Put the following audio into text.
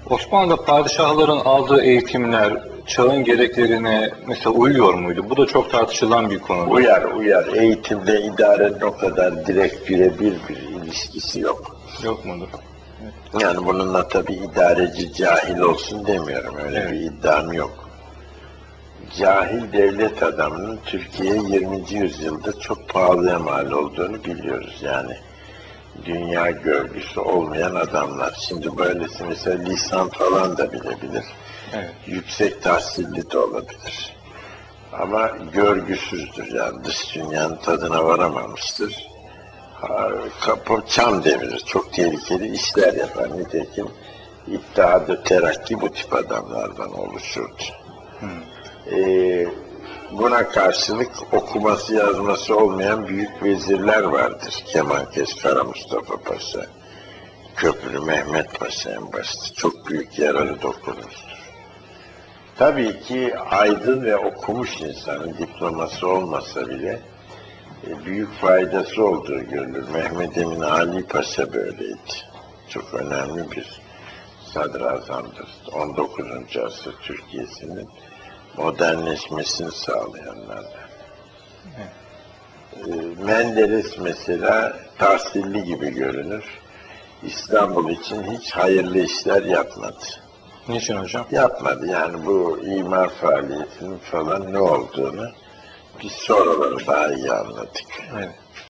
Osmanlı'da padişahların aldığı eğitimler çağın gereklerine mesela uyuyor muydu? Bu da çok tartışılan bir konu. Uyar. Eğitimde idarenin o kadar direkt birebir bir ilişkisi yok. Yok mudur? Yani bununla tabii idareci cahil olsun demiyorum. Öyle Evet. bir iddiam yok. Cahil devlet adamının Türkiye 20. yüzyılda çok pahalıya mal olduğunu biliyoruz. Yani dünya görgüsü olmayan adamlar. Şimdi böylesi mesela lisan falan da bilebilir. Evet. Yüksek tahsilli de olabilir. Ama görgüsüzdür, yani dış dünyanın tadına varamamıştır. Kapı çam devirir, çok tehlikeli işler yapar. Nitekim İttihat-ı Terakki bu tip adamlardan oluşurdu. Buna karşılık okuması yazması olmayan büyük vezirler vardır. Kemankes Kara Mustafa Paşa, Köprülü Mehmet Paşa en başta. Çok büyük yararı dokunmuştur. Tabii ki aydın ve okumuş insanın diploması olmasa bile büyük faydası olduğu görülür. Mehmet Emin Ali Paşa böyleydi. Çok önemli bir sadrazamdır. 19. asır Türkiye'sinin modernleşmesini sağlayanlardan. Menderes mesela tahsilli gibi görünür. İstanbul için hiç hayırlı işler yapmadı. Niçin hocam? Yapmadı. Yani bu imar faaliyetinin falan ne olduğunu biz sonraları daha iyi anladık. Evet.